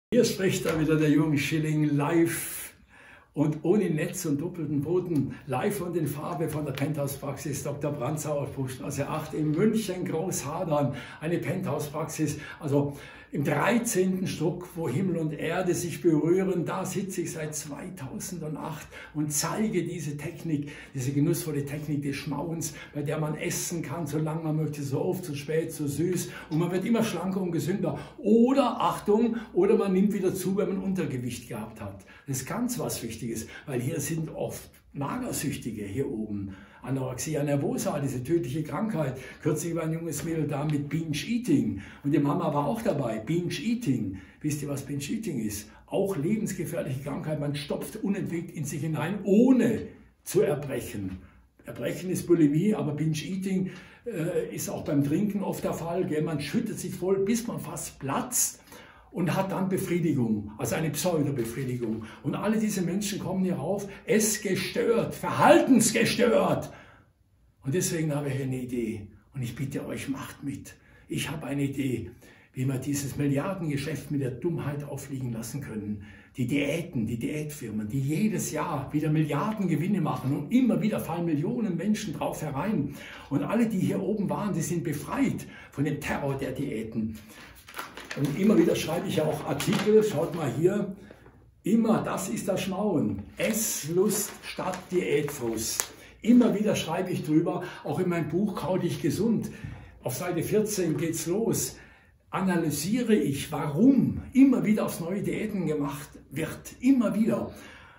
Hier spricht da wieder der Jürgen Schilling live und ohne Netz und doppelten Boden, live und in Farbe von der Penthouse-Praxis Dr. Branzauer, Buchstraße 8 in München, Großhadern, eine Penthouse-Praxis, also im 13. Stock, wo Himmel und Erde sich berühren. Da sitze ich seit 2008 und zeige diese Technik, diese genussvolle Technik des Schmauens, bei der man essen kann, solange man möchte, so oft, so spät, so süß, und man wird immer schlanker und gesünder. Oder, Achtung, oder man nimmt wieder zu, wenn man Untergewicht gehabt hat. Das ist ganz was Wichtiges, weil hier sind oft Magersüchtige hier oben. Anorexia nervosa, diese tödliche Krankheit. Kürzlich war ein junges Mädel da mit Binge-Eating und die Mama war auch dabei. Binge-Eating. Wisst ihr, was Binge-Eating ist? Auch lebensgefährliche Krankheit. Man stopft unentwegt in sich hinein, ohne zu erbrechen. Erbrechen ist Bulimie, aber Binge-Eating ist auch beim Trinken oft der Fall. Gell? Man schüttet sich voll, bis man fast platzt. Und hat dann Befriedigung, also eine Pseudo-Befriedigung. Und alle diese Menschen kommen hier rauf, essgestört, verhaltensgestört. Und deswegen habe ich eine Idee. Und ich bitte euch, macht mit. Ich habe eine Idee, wie wir dieses Milliardengeschäft mit der Dummheit aufliegen lassen können. Die Diäten, die Diätfirmen, die jedes Jahr wieder Milliarden Gewinne machen und immer wieder fallen Millionen Menschen drauf herein. Und alle, die hier oben waren, die sind befreit von dem Terror der Diäten. Und immer wieder schreibe ich auch Artikel, schaut mal hier, immer das ist das Schmauen, Esslust statt Diätfrust. Immer wieder schreibe ich drüber, auch in meinem Buch Kau dich gesund. Auf Seite 14 geht's los. Analysiere ich, warum immer wieder aufs neue Diäten gemacht wird, immer wieder.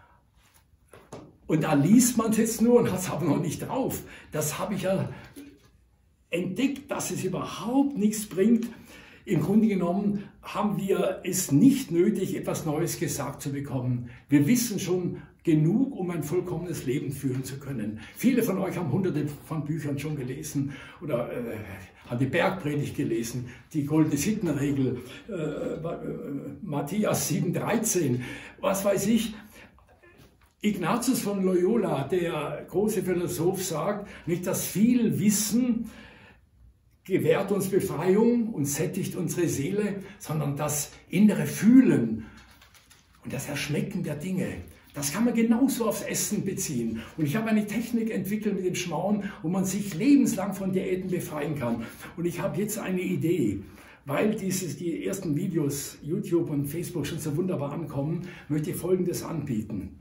Und da liest man es jetzt nur und hat es aber noch nicht drauf. Das habe ich ja entdeckt, dass es überhaupt nichts bringt. Im Grunde genommen haben wir es nicht nötig, etwas Neues gesagt zu bekommen. Wir wissen schon genug, um ein vollkommenes Leben führen zu können. Viele von euch haben hunderte von Büchern schon gelesen oder haben die Bergpredigt gelesen, die Goldene Sittenregel, Matthäus 7,13, was weiß ich. Ignatius von Loyola, der große Philosoph, sagt, nicht das viel Wissen gewährt uns Befreiung und sättigt unsere Seele, sondern das innere Fühlen und das Erschmecken der Dinge. Das kann man genauso aufs Essen beziehen. Und ich habe eine Technik entwickelt mit dem Schmauen, wo man sich lebenslang von Diäten befreien kann. Und ich habe jetzt eine Idee. Weil die ersten Videos, YouTube und Facebook, schon so wunderbar ankommen, möchte ich Folgendes anbieten.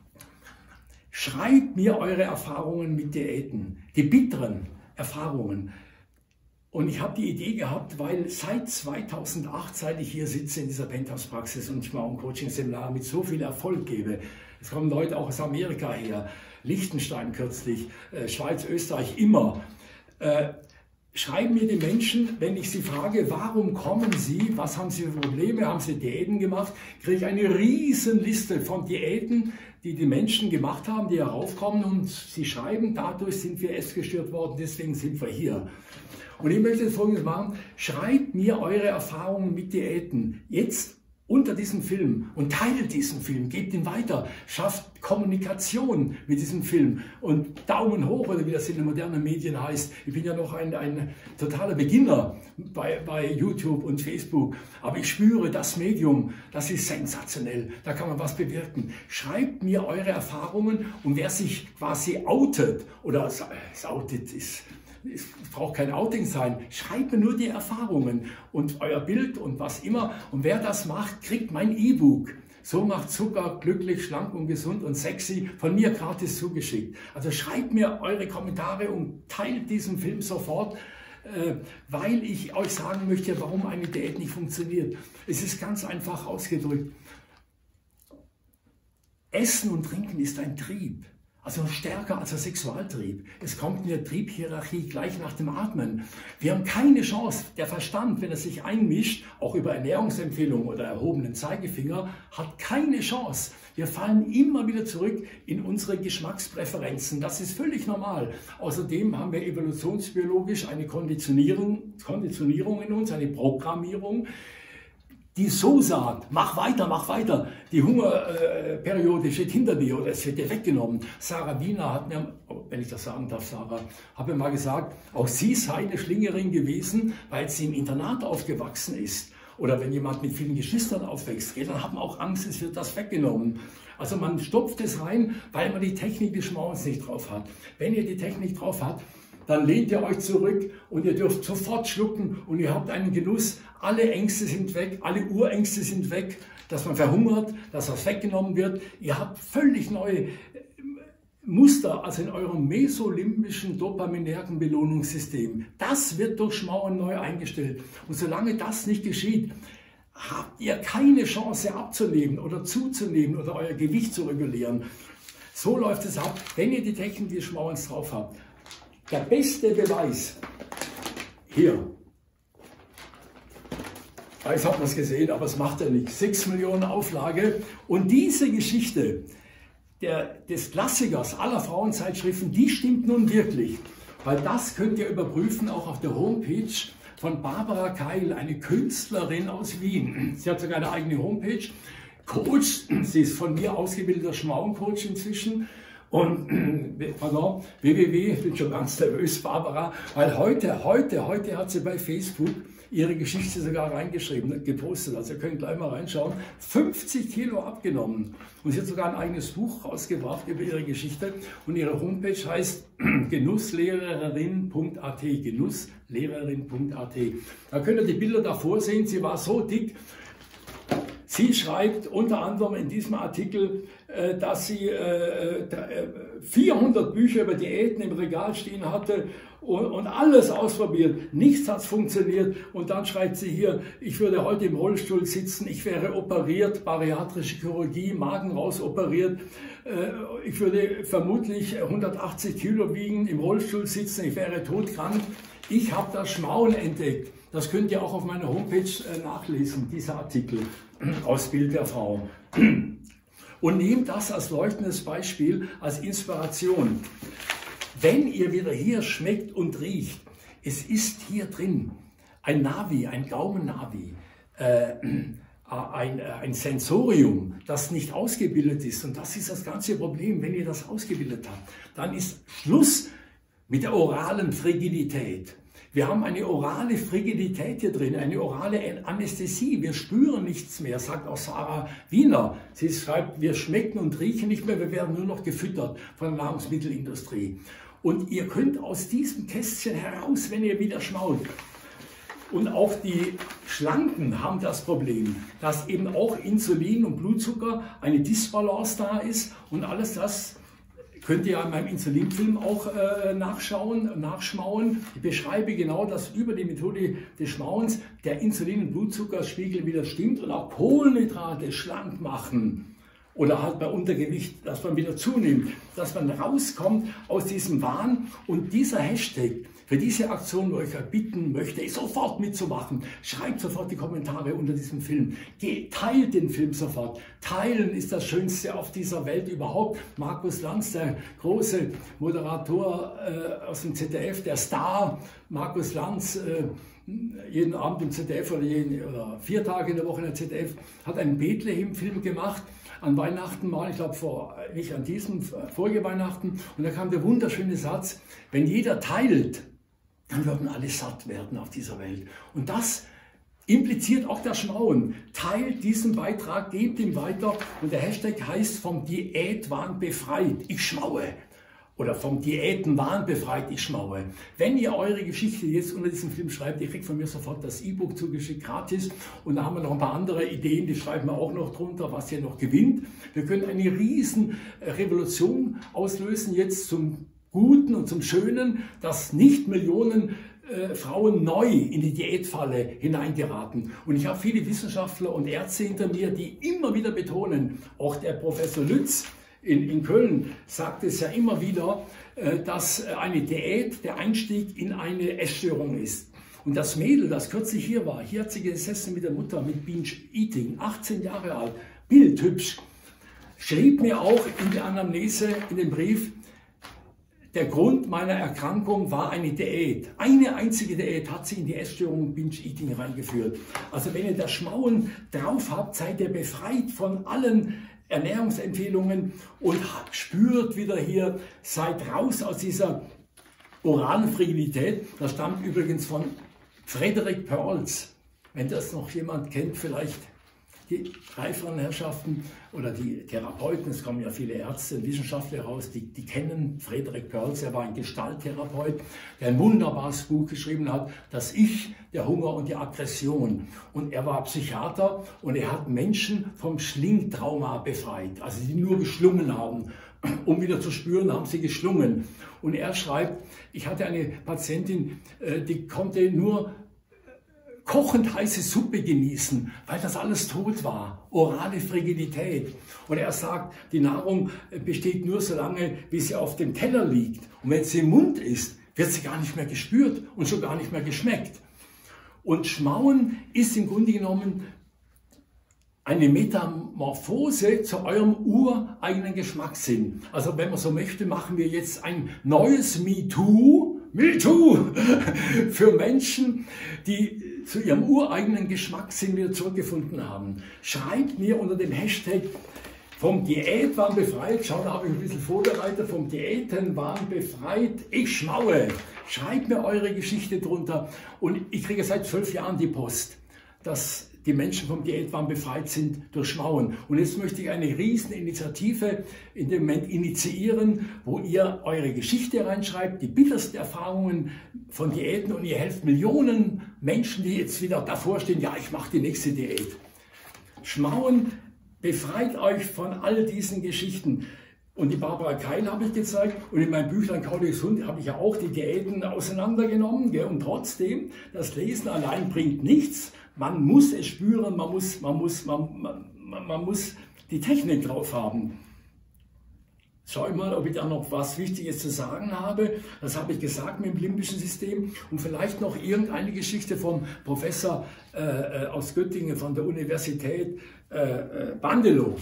Schreibt mir eure Erfahrungen mit Diäten, die bitteren Erfahrungen. Und ich habe die Idee gehabt, weil seit 2008, seit ich hier sitze in dieser Penthouse-Praxis und ich mal ein Coaching-Seminar mit so viel Erfolg gebe, es kommen Leute auch aus Amerika her, Liechtenstein kürzlich, Schweiz, Österreich, immer, schreiben mir die Menschen, wenn ich sie frage, warum kommen sie, was haben sie für Probleme, haben sie Diäten gemacht, kriege ich eine riesen Liste von Diäten, die die Menschen gemacht haben, die heraufkommen und sie schreiben, dadurch sind wir essgestört worden, deswegen sind wir hier. Und ich möchte jetzt Folgendes machen, schreibt mir eure Erfahrungen mit Diäten jetzt unter diesem Film und teilt diesen Film, gebt ihn weiter, schafft Kommunikation mit diesem Film und Daumen hoch, oder wie das in den modernen Medien heißt. Ich bin ja noch ein totaler Beginner bei YouTube und Facebook, aber ich spüre, das Medium, das ist sensationell, da kann man was bewirken. Schreibt mir eure Erfahrungen und wer sich quasi outet, oder outet ist, es braucht kein Outing sein, schreibt mir nur die Erfahrungen und euer Bild und was immer. Und wer das macht, kriegt mein E-Book. So macht Zucker glücklich, schlank und gesund und sexy, von mir gratis zugeschickt. Also schreibt mir eure Kommentare und teilt diesen Film sofort, weil ich euch sagen möchte, warum eine Diät nicht funktioniert. Es ist ganz einfach ausgedrückt. Essen und Trinken ist ein Trieb. Also stärker als der Sexualtrieb. Es kommt in der Triebhierarchie gleich nach dem Atmen. Wir haben keine Chance. Der Verstand, wenn er sich einmischt, auch über Ernährungsempfehlungen oder erhobenen Zeigefinger, hat keine Chance. Wir fallen immer wieder zurück in unsere Geschmackspräferenzen. Das ist völlig normal. Außerdem haben wir evolutionsbiologisch eine Konditionierung in uns, eine Programmierung, die so sagt, mach weiter, die Hungerperiode steht hinter dir oder es wird dir weggenommen. Sarah Wiener hat mir, wenn ich das sagen darf, Sarah, hat mir mal gesagt, auch sie sei eine Schlingerin gewesen, weil sie im Internat aufgewachsen ist. Oder wenn jemand mit vielen Geschwistern aufwächst, dann hat man auch Angst, es wird das weggenommen. Also man stopft es rein, weil man die Technik des Schmauens nicht drauf hat. Wenn ihr die Technik drauf habt, dann lehnt ihr euch zurück und ihr dürft sofort schlucken und ihr habt einen Genuss. Alle Ängste sind weg, alle Urängste sind weg, dass man verhungert, dass was weggenommen wird. Ihr habt völlig neue Muster, also in eurem mesolimbischen dopaminergen Belohnungssystem. Das wird durch Schmauen neu eingestellt. Und solange das nicht geschieht, habt ihr keine Chance abzunehmen oder zuzunehmen oder euer Gewicht zu regulieren. So läuft es ab, wenn ihr die Technik des Schmauens drauf habt. Der beste Beweis, hier, jetzt habt ihr es gesehen, aber es macht ja nichts, 6 Millionen Auflage. Und diese Geschichte des Klassikers aller Frauenzeitschriften, die stimmt nun wirklich. Weil das könnt ihr überprüfen, auch auf der Homepage von Barbara Keil, eine Künstlerin aus Wien. Sie hat sogar eine eigene Homepage, Coach, sie ist von mir ausgebildeter Schmauencoach inzwischen. Und www, ich bin schon ganz nervös, Barbara, weil heute hat sie bei Facebook ihre Geschichte sogar reingeschrieben, gepostet. Also ihr könnt gleich mal reinschauen. 50 Kilo abgenommen. Und sie hat sogar ein eigenes Buch rausgebracht über ihre Geschichte. Und ihre Homepage heißt genusslehrerin.at. Genusslehrerin.at. Da könnt ihr die Bilder davor sehen. Sie war so dick. Sie schreibt unter anderem in diesem Artikel, dass sie 400 Bücher über Diäten im Regal stehen hatte und alles ausprobiert. Nichts hat funktioniert. Und dann schreibt sie hier, ich würde heute im Rollstuhl sitzen, ich wäre operiert, bariatrische Chirurgie, Magen raus operiert. Ich würde vermutlich 180 Kilo wiegen, im Rollstuhl sitzen, ich wäre todkrank. Ich habe das Schmauen entdeckt. Das könnt ihr auch auf meiner Homepage nachlesen, dieser Artikel aus Bild der Frau. Und nehmt das als leuchtendes Beispiel, als Inspiration. Wenn ihr wieder hier schmeckt und riecht, es ist hier drin ein Navi, ein Gaumennavi, ein Sensorium, das nicht ausgebildet ist. Und das ist das ganze Problem. Wenn ihr das ausgebildet habt, dann ist Schluss mit der oralen Frigidität. Wir haben eine orale Frigidität hier drin, eine orale Anästhesie. Wir spüren nichts mehr, sagt auch Sarah Wiener. Sie schreibt, wir schmecken und riechen nicht mehr, wir werden nur noch gefüttert von der Nahrungsmittelindustrie. Und ihr könnt aus diesem Kästchen heraus, wenn ihr wieder schmaut. Und auch die Schlanken haben das Problem, dass eben auch Insulin und Blutzucker eine Disbalance da ist und alles das könnt ihr in meinem Insulinfilm auch nachschmauen. Ich beschreibe genau, dass über die Methode des Schmauens der Insulin- und Blutzuckerspiegel wieder stimmt und auch Kohlenhydrate schlank machen. Oder halt bei Untergewicht, dass man wieder zunimmt, dass man rauskommt aus diesem Wahn. Und dieser Hashtag für diese Aktion, wo ich euch bitten möchte, sofort mitzumachen, schreibt sofort die Kommentare unter diesem Film. Teilt den Film sofort. Teilen ist das Schönste auf dieser Welt überhaupt. Markus Lanz, der große Moderator aus dem ZDF, der Star, Markus Lanz, jeden Abend im ZDF oder 4 Tage in der Woche in der ZDF, hat einen Bethlehem-Film gemacht. An Weihnachten mal, ich glaube nicht an diesem, vorige Weihnachten. Und da kam der wunderschöne Satz, wenn jeder teilt, dann würden alle satt werden auf dieser Welt. Und das impliziert auch das Schmauen. Teilt diesen Beitrag, gebt ihn weiter. Und der Hashtag heißt vom Diätwahn befreit. Ich schmaue. Oder vom Diätenwahn befreit, ich schmaue. Wenn ihr eure Geschichte jetzt unter diesem Film schreibt, ihr kriegt von mir sofort das E-Book zugeschickt, gratis. Und da haben wir noch ein paar andere Ideen, die schreiben wir auch noch drunter, was ihr noch gewinnt. Wir können eine riesen Revolution auslösen, jetzt zum Guten und zum Schönen, dass nicht Millionen Frauen neu in die Diätfalle hineingeraten. Und ich habe viele Wissenschaftler und Ärzte hinter mir, die immer wieder betonen, auch der Professor Lütz in Köln sagt es ja immer wieder, dass eine Diät der Einstieg in eine Essstörung ist. Und das Mädel, das kürzlich hier war, hier hat sie gesessen mit der Mutter mit Binge Eating, 18 Jahre alt, bildhübsch, schrieb mir auch in die Anamnese, in den Brief, der Grund meiner Erkrankung war eine Diät. Eine einzige Diät hat sie in die Essstörung Binge Eating reingeführt. Also wenn ihr das Schmauen drauf habt, seid ihr befreit von allen Ernährungsempfehlungen und spürt wieder hier, seid raus aus dieser oralen Frigidität. Das stammt übrigens von Frederick Perls. wenn das noch jemand kennt, vielleicht die reiferen Herrschaften oder die Therapeuten, es kommen ja viele Ärzte und Wissenschaftler raus, die kennen Friedrich Perls, er war ein Gestalttherapeut, der ein wunderbares Buch geschrieben hat, Das Ich, der Hunger und die Aggression. Und er war Psychiater und er hat Menschen vom Schlingtrauma befreit, also die nur geschlungen haben. Um wieder zu spüren, haben sie geschlungen. Und er schreibt, ich hatte eine Patientin, die konnte nur kochend heiße Suppe genießen, weil das alles tot war, orale Frigidität. Und er sagt, die Nahrung besteht nur so lange, wie sie auf dem Teller liegt. Und wenn sie im Mund ist, wird sie gar nicht mehr gespürt und schon gar nicht mehr geschmeckt. Und Schmauen ist im Grunde genommen eine Metamorphose zu eurem ureigenen Geschmackssinn. Also wenn man so möchte, machen wir jetzt ein neues MeToo für Menschen, die zu ihrem ureigenen Geschmackssinn wieder zurückgefunden haben. Schreibt mir unter dem Hashtag vom Diätwahn befreit, schau, da habe ich ein bisschen vorbereitet, vom Diätenwahn befreit, ich schmaue. Schreibt mir eure Geschichte drunter und ich kriege seit 12 Jahren die Post, dass die Menschen vom Diätwahn befreit sind durch Schmauen. Und jetzt möchte ich eine Rieseninitiative in dem Moment initiieren, wo ihr eure Geschichte reinschreibt, die bittersten Erfahrungen von Diäten und ihr helft Millionen Menschen, die jetzt wieder davor stehen, ja, ich mache die nächste Diät. Schmauen befreit euch von all diesen Geschichten. Und die Barbara Keil habe ich gezeigt und in meinem Büchlein Kaudi gesund habe ich ja auch die Diäten auseinandergenommen. Gell? Und trotzdem, das Lesen allein bringt nichts. Man muss es spüren, man muss die Technik drauf haben. Schau ich mal, ob ich da noch was Wichtiges zu sagen habe. Das habe ich gesagt mit dem limbischen System. Und vielleicht noch irgendeine Geschichte vom Professor aus Göttingen von der Universität Bandelow,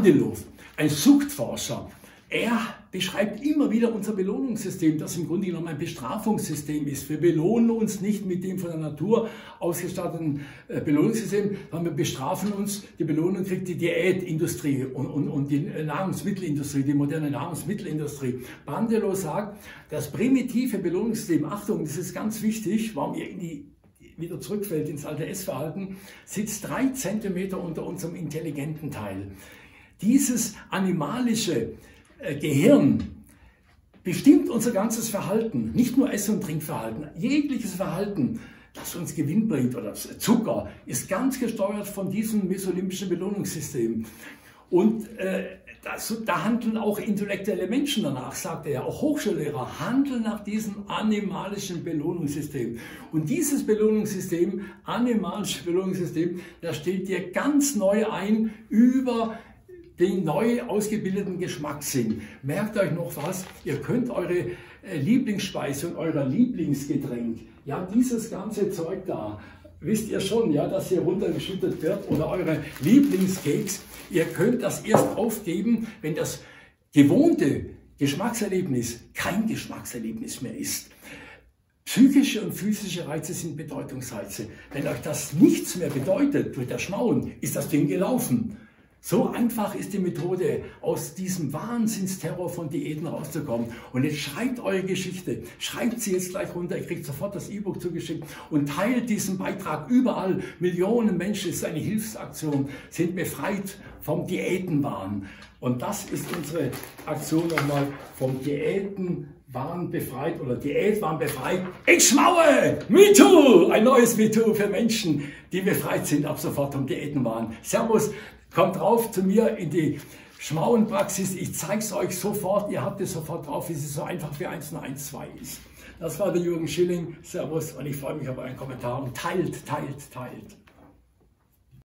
ein Suchtforscher. Er beschreibt immer wieder unser Belohnungssystem, das im Grunde genommen ein Bestrafungssystem ist. Wir belohnen uns nicht mit dem von der Natur ausgestatteten Belohnungssystem, sondern wir bestrafen uns. Die Belohnung kriegt die Diätindustrie und die Nahrungsmittelindustrie, die moderne Nahrungsmittelindustrie. Bandelow sagt, das primitive Belohnungssystem, Achtung, das ist ganz wichtig, warum ihr wieder zurückfällt ins alte Essverhalten, sitzt 3 Zentimeter unter unserem intelligenten Teil. Dieses animalische Gehirn bestimmt unser ganzes Verhalten, nicht nur Ess- und Trinkverhalten, jegliches Verhalten, das uns Gewinn bringt oder Zucker, ist ganz gesteuert von diesem mesolimbischen Belohnungssystem. Und da handeln auch intellektuelle Menschen danach, sagt er ja, auch Hochschullehrer handeln nach diesem animalischen Belohnungssystem. Und dieses Belohnungssystem, animalische Belohnungssystem, das stellt dir ganz neu ein über den neu ausgebildeten Geschmackssinn. Merkt euch noch was, ihr könnt eure Lieblingsspeise und euer Lieblingsgetränk, ja, dieses ganze Zeug da, wisst ihr schon, ja, dass hier runtergeschüttet wird, oder eure Lieblingskeks, ihr könnt das erst aufgeben, wenn das gewohnte Geschmackserlebnis kein Geschmackserlebnis mehr ist. Psychische und physische Reize sind Bedeutungsreize. Wenn euch das nichts mehr bedeutet durch das Schmauen, ist das Ding gelaufen. So einfach ist die Methode, aus diesem Wahnsinnsterror von Diäten rauszukommen. Und jetzt schreibt eure Geschichte, schreibt sie jetzt gleich runter, ihr kriegt sofort das E-Book zugeschickt und teilt diesen Beitrag überall. Millionen Menschen, es ist eine Hilfsaktion, sind befreit vom Diätenwahn. Und das ist unsere Aktion nochmal, vom Diätenwahn befreit oder Diätwahn befreit. Ich schmaue! MeToo! Ein neues MeToo für Menschen, die befreit sind ab sofort vom Diätenwahn. Servus! Kommt drauf zu mir in die Schmauenpraxis. Ich zeige es euch sofort. Ihr habt es sofort drauf, wie es so einfach wie 1 und 1, 2 ist. Das war der Jürgen Schilling. Servus und ich freue mich auf euren Kommentar. Und teilt.